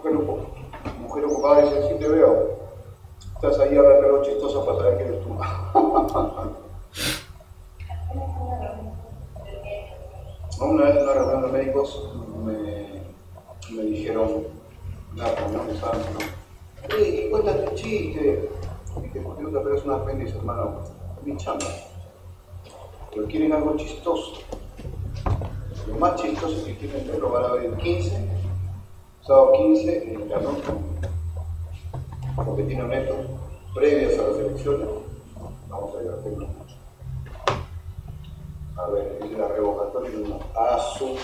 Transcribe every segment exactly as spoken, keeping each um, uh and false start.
Mujer, ocu- mujer ocupada dice, sí te veo. Estás ahí hablando chistosa para saber que eres tú. Una vez en una reunión de médicos me, me dijeron, una reunión que estaban, ¿no? Hey, cuéntate un chiste. Dije, ¿por qué no te pegas un apéndice, hermano? Es mi chamba. Pero quieren algo chistoso. Lo más chistoso que quieren ver lo van a ver el quince, sábado quince, en el canal, porque tiene netos previas a las elecciones. Vamos a divertirnos mucho. A ver, es la revocatoria de una ASU.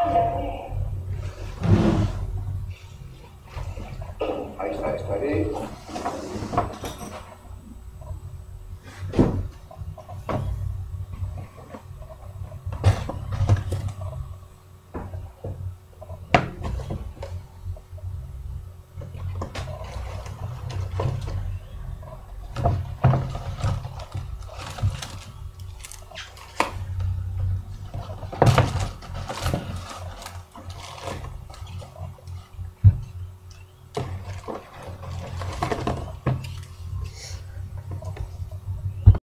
Ahí está, estaré.